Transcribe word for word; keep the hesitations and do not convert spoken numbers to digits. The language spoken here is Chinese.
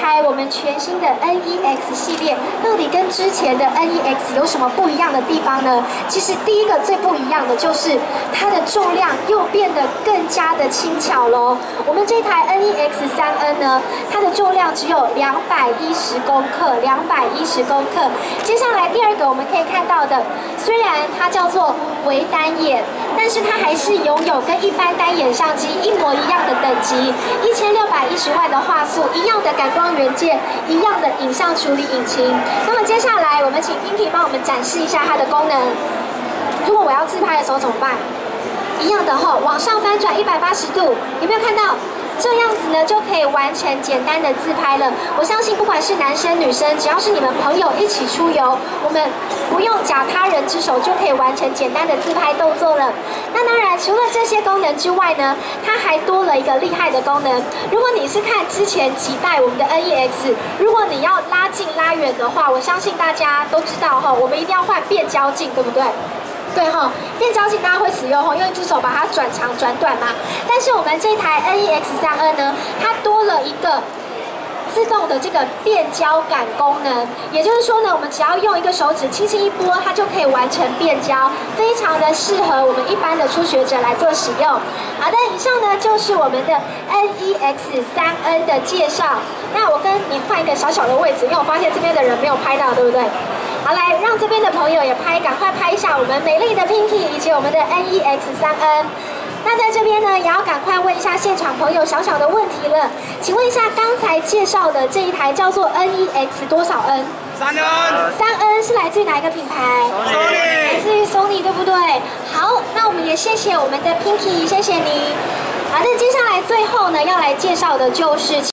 台我们全新的 N E X 系列，到底跟之前的 N E X 有什么不一样的地方呢？其实第一个最不一样的就是它的重量又变得更加的轻巧喽。我们这台 N E X 三 N 呢，它的重量只有两百一十公克，两百一十公克。接下来第二个我们可以看到的，虽然它叫做微单眼，但是它还是拥有跟一般单眼相机一模一样的等级，一千六百一十万的画素，一样的感光元件，一样的影像处理引擎。那么接下来我们请 Pinky 帮我们展示一下它的功能。如果我要自拍的时候怎么办？一样的哈，往上翻转一百八十度，有没有看到？这样子呢，就可以完成简单的自拍了。我相信，不管是男生女生，只要是你们朋友一起出游，我们不用假他人之手就可以完成简单的自拍动作了。那当然，除了这些功能之外呢，它还多了一个厉害的功能。如果你是看之前几代我们的 N E X， 如果你要拉近拉远的话，我相信大家都知道哈，我们一定要换变焦镜，对不对？对哈，变焦镜大家会使用哈，用一只手把它转长转短嘛。但是我们这台 N E X 三 N 呢，它多了一个自动的这个变焦感功能，也就是说呢，我们只要用一个手指轻轻一拨，它就可以完成变焦，非常的适合我们一般的初学者来做使用。好的，以上呢就是我们的 N E X 三 N 的介绍。那我跟你换一个小小的位置，因为我发现这边的人没有拍到，对不对？好，来让这边的朋友也拍，赶快拍一下我们美丽的 Pinky 以及我们的 N E X 三 N。那在这边呢，也要赶快问一下现场朋友小小的问题了，请问一下刚才介绍的这一台叫做 N E X 多少 N？ 三 N。 三 N 是来自于哪一个品牌 ？Sony。 来自于 Sony， 对不对？好，那我们也谢谢我们的 Pinky， 谢谢你。好的，接下来最后呢要来介绍的就是。